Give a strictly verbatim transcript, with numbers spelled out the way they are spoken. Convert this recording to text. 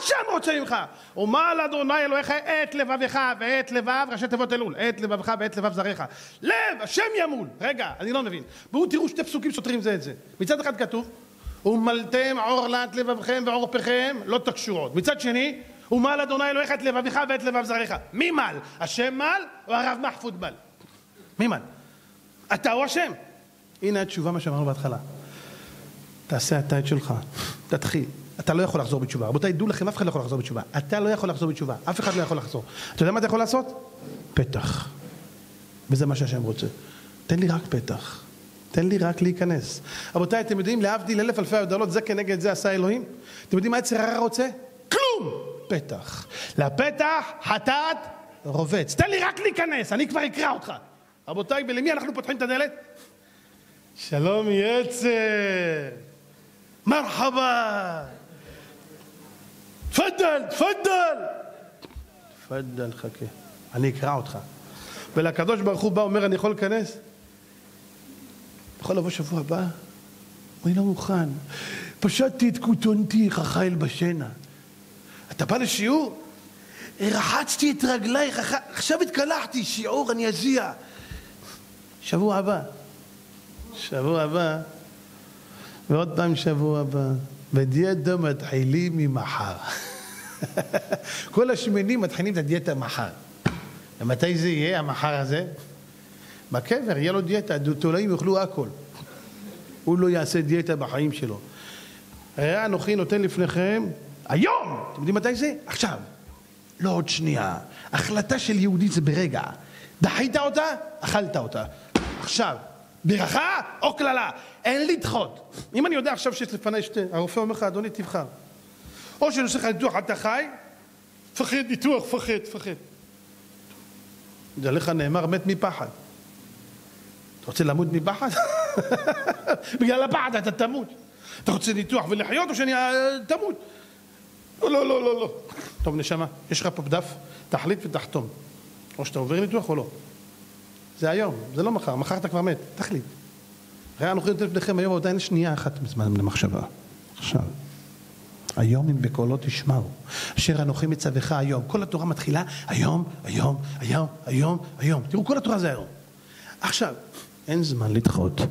השם רוצה ממך? ומה לאדוני אלוהיך את לבבך ואת לבב, ראשי תיבות אלול, את לבבך ואת לבב זרעך. לב, השם ימול. רגע, אני לא מבין. בואו תראו שתי פסוקים סותרים זה את זה. מצד אחד כתוב, ומלתם עורלת לבבכם ועורפכם, לא תקשו עוד. מצד שני, ומל אדוני אלוהיך את לבבך ואת לבב זרעך. מי מל? השם מל או הרב מחפוד מל? מי מל? אתה או השם? הנה התשובה מה שאמרנו בהתחלה. תעשה אתה את שלך, תתחיל. אתה לא יכול לחזור בתשובה. רבותיי, דעו לכם, אף אחד לא יכול לחזור בתשובה. אתה לא יכול לחזור בתשובה, אף אחד לא יכול לחזור. אתה יודע מה אתה יכול לעשות? פתח. וזה מה שהשם רוצה. תן לי רק פתח. תן לי רק להיכנס. רבותיי, אתם יודעים, להבדיל אלף אלפי הבדלות, זה כנגד זה עשה אלוהים? אתם יודעים מה יצר הרע רוצה? כלום! פתח. לפתח חטאת רובץ. תן לי רק להיכנס, אני כבר אקרא אותך. רבותיי, ולמי אנחנו פותחים את הדלת? שלום יצר. מרחבה. תפדל, תפדל. תפדל, חכה. אני אקרא אותך. ולקדוש ברוך הוא בא, אומר, אני יכול להיכנס? יכול לבוא שבוע הבא? אני לא מוכן. פשטתי את כותונתי, חייל בשינה. אתה בא לשיעור? רחצתי את רגלייך, עכשיו התקלחתי, שיעור, אני אזיע. שבוע הבא. שבוע הבא. ועוד פעם שבוע הבא. בדיאטה מתחילים ממחר. כל השמנים מתחילים את הדיאטה מחר. ומתי זה יהיה, המחר הזה? בקבר, יהיה לו דיאטה, תולעים יאכלו הכל. הוא לא יעשה דיאטה בחיים שלו. ראה אנוכי נותן לפניכם, היום! אתם יודעים מתי זה? עכשיו. לא עוד שנייה. החלטה של יהודי זה ברגע. דחית אותה, אכלת אותה. עכשיו. ברכה או כללה. אין לדחות. אם אני יודע עכשיו שיש לפני שתי, הרופא אומר לך, אדוני, תבחר. או שאני עושה לך ניתוח, אתה חי, פחד ניתוח, פחד, פחד. זה עליך נאמר, מת מפחד. אתה רוצה למות מפחד? בגלל הפחד אתה תמות. אתה רוצה ניתוח ולחיות או שאני תמות? לא, לא, לא, לא, לא. טוב, נשמה, יש לך פה דף, תחליט ותחתום. או שאתה עובר ניתוח או לא. זה היום, זה לא מחר, מחר אתה כבר מת, תחליט. ראה אנוכי נותן לפניכם היום, עדיין שנייה אחת בזמן למחשבה. עכשיו, היום אם בקולו תשמעו, אשר אנוכי מצווך היום. כל התורה מתחילה היום, היום, היום, היום, היום. תראו, כל התורה זה היום. עכשיו, אין זמן לדחות.